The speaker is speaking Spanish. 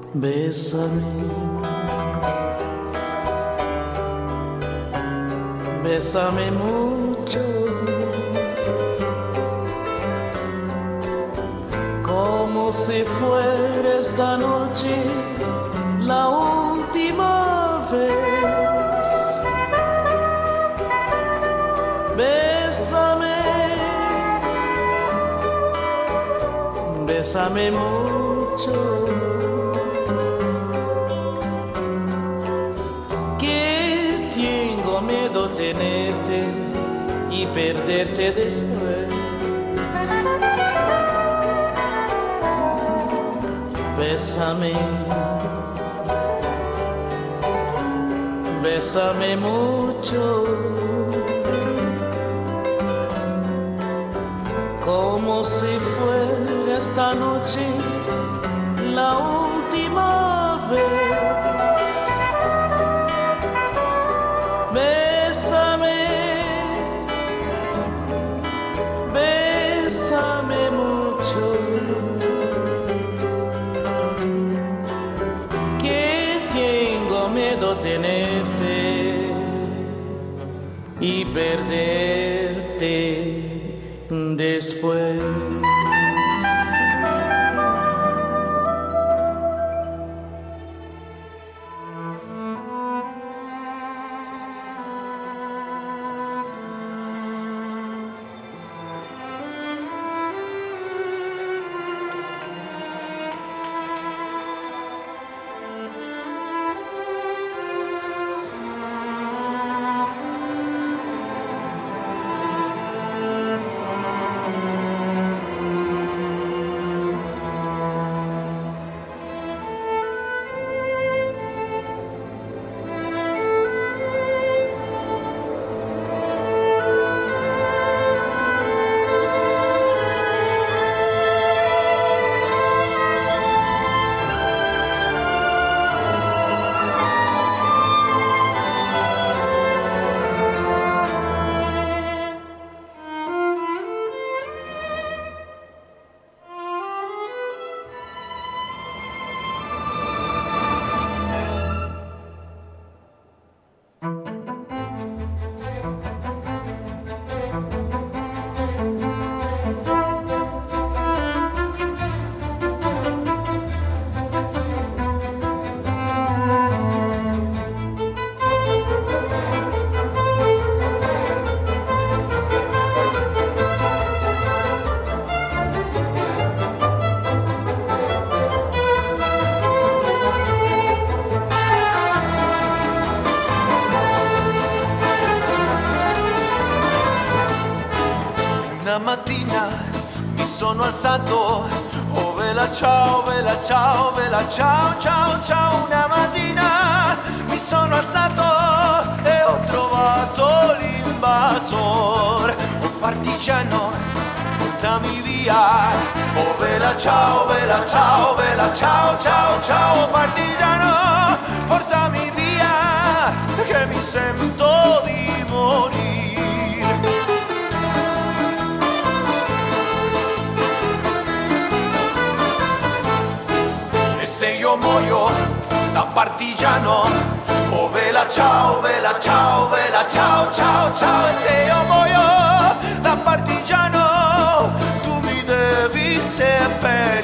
Bésame, bésame mucho, como si fuera esta noche la última vez. Bésame, bésame mucho, que tengo miedo tenerte y perderte después. Bésame, bésame mucho, como si fuera esta noche la última vez. Bésame, bésame mucho, que tengo miedo tenerte y perderte después. Una mattina mi sono alzato, oh vela ciao, vela ciao, vela ciao, ciao, ciao. Una mattina mi sono alzato e ho trovato l'invasor, un partigiano, portami via. Oh vela ciao, vela ciao, vela ciao, ciao, ciao. Partigiano, portami via, che mi sento di morire. Se io muoio da partigiano, oh vela ciao, vela ciao, vela ciao, ciao, ciao. E se io muoio da partigiano, tu mi devi seppellire.